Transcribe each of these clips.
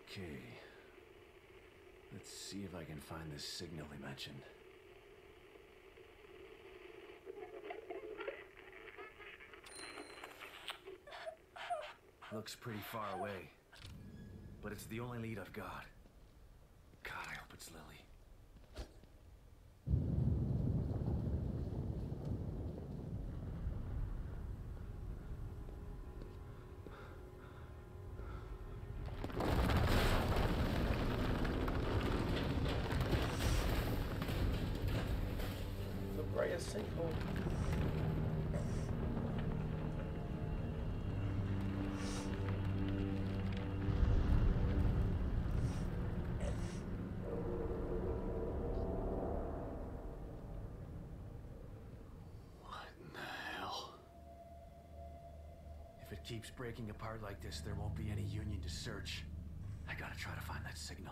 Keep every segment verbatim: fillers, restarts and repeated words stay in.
Okay. Let's see if I can find this signal they mentioned. Looks pretty far away, but it's the only lead I've got. God, I hope it's Lily. The brightest signal. If it keeps breaking apart like this, there won't be any Union to search. I gotta try to find that signal.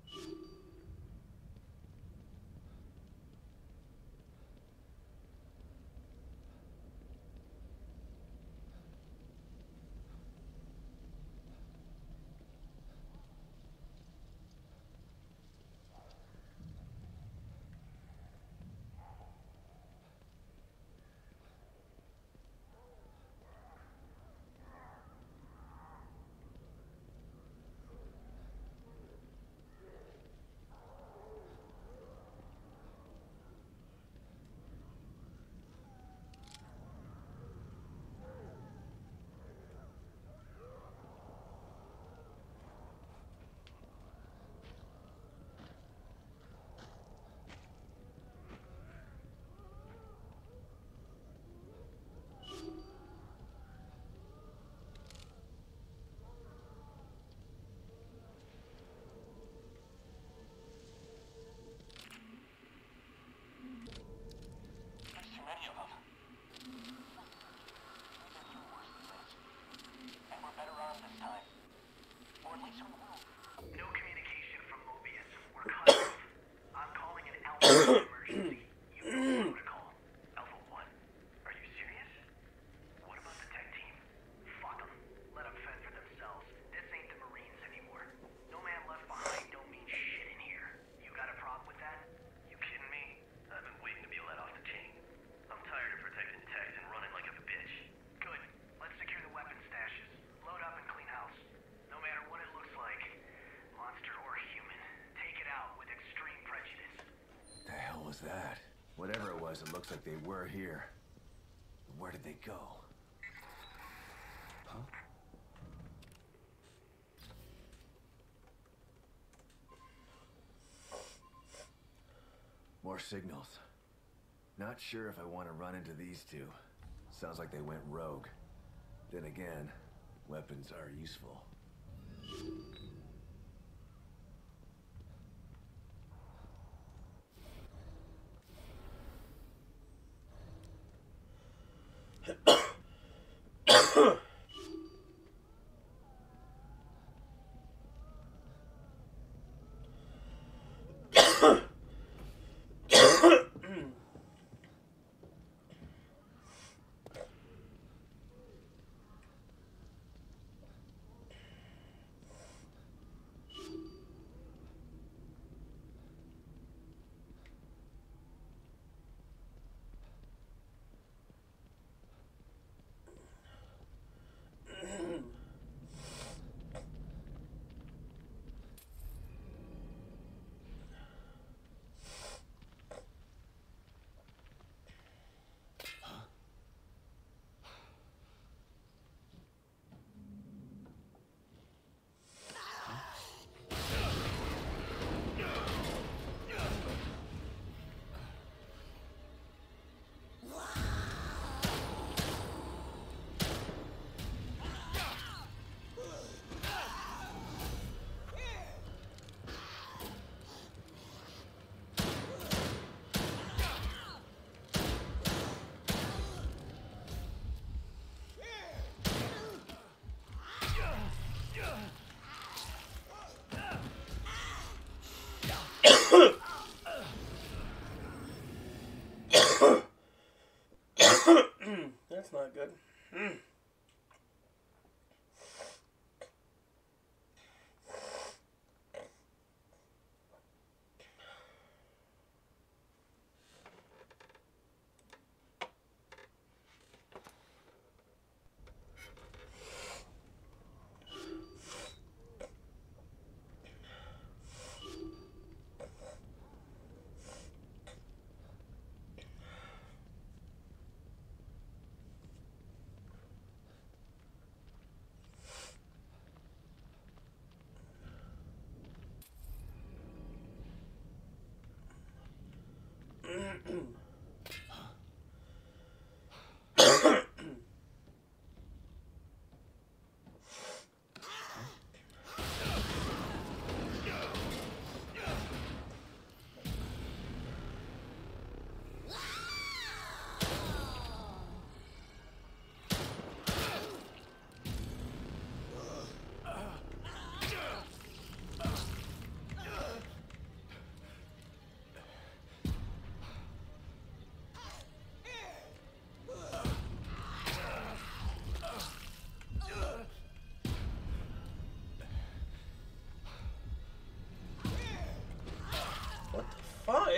Emergency. You know protocol. Alpha one. Are you serious? What about the tech team? Fuck them. Let them fend for themselves. This ain't the Marines anymore. No man left behind don't mean shit in here. You got a problem with that? You kidding me? I've been waiting to be let off the chain. I'm tired of protecting tech and running like a bitch. Good. Let's secure the weapon stashes. Load up and clean house. No matter what it looks like, monster or human, take it out with extreme prejudice. What the hell was that? Whatever it was, it looks like they were here. Where did they go? Huh? More signals. Not sure if I want to run into these two. Sounds like they went rogue. Then again, weapons are useful.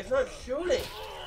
He's not shooting.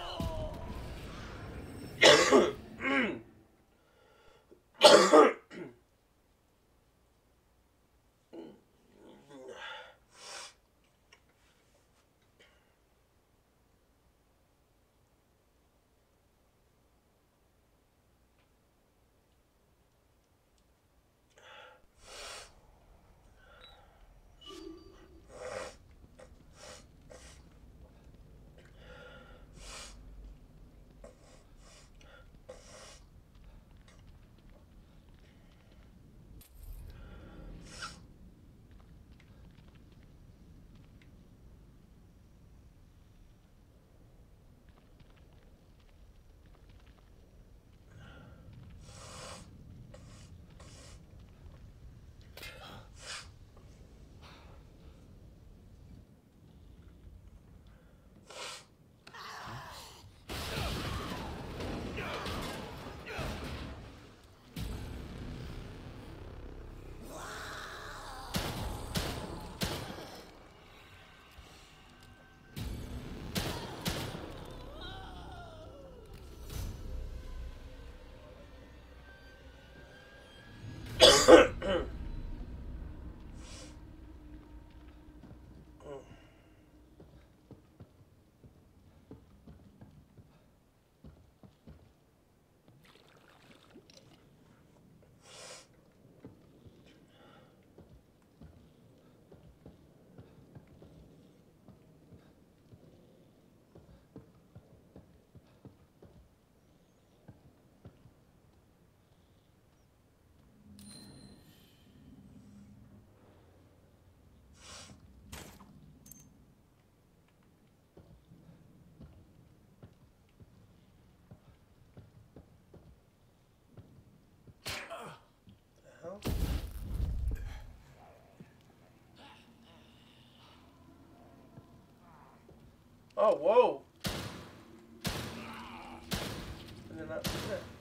Oh, whoa. And then that was it.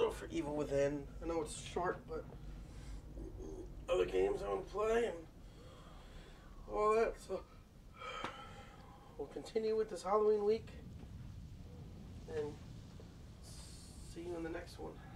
know, for Evil Within. I know it's short, but other games I want to play and all that. So we'll continue with this Halloween week and see you in the next one.